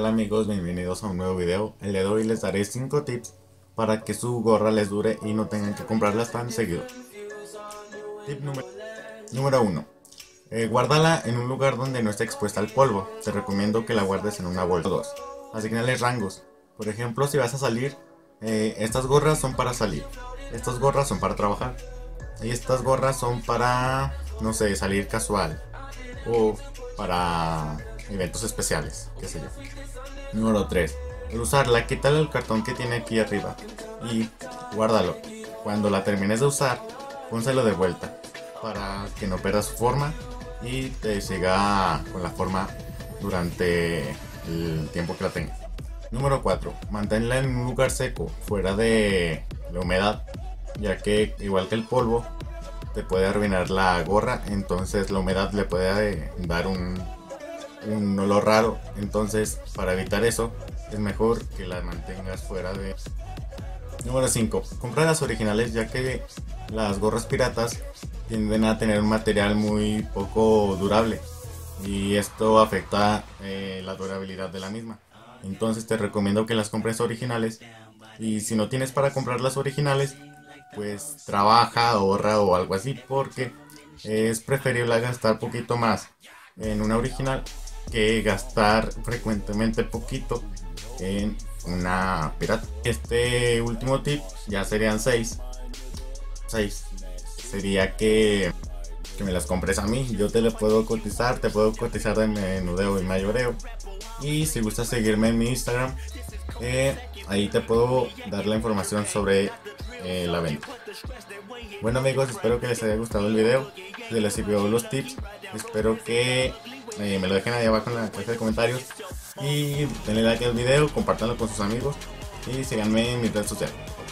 Hola amigos, bienvenidos a un nuevo video. El día de hoy les daré 5 tips para que su gorra les dure y no tengan que comprarlas tan seguido. Tip número 1. Guárdala en un lugar donde no esté expuesta al polvo. Te recomiendo que la guardes en una bolsa. 2. Asignale rangos. Por ejemplo, si vas a salir, estas gorras son para salir. Estas gorras son para trabajar. Y estas gorras son para, no sé, salir casual. O para eventos especiales, qué sé yo. Número 3. Al usarla, quítale el cartón que tiene aquí arriba y guárdalo. Cuando la termines de usar, pónselo de vuelta para que no pierda su forma y te siga con la forma durante el tiempo que la tenga. Número 4. Manténla en un lugar seco, fuera de la humedad, ya que igual que el polvo te puede arruinar la gorra, entonces la humedad le puede dar un olor raro. Entonces, para evitar eso, es mejor que la mantengas fuera de... Número 5. Compra las originales, ya que las gorras piratas tienden a tener un material muy poco durable y esto afecta la durabilidad de la misma. Entonces te recomiendo que las compres originales, y si no tienes para comprar las originales, pues trabaja, ahorra o algo así, porque es preferible gastar poquito más en una original que gastar frecuentemente poquito en una pirata. Este último tip ya serían 6. Sería que me las compres a mí. Yo te las puedo cotizar, te puedo cotizar de menudeo y mayoreo. Y si gustas seguirme en mi Instagram, ahí te puedo dar la información sobre la venta. Bueno amigos, espero que les haya gustado el video. Si les sirvió los tips, espero que me lo dejen ahí abajo en la caja de comentarios. Y denle like al video, compártanlo con sus amigos y síganme en mis redes sociales.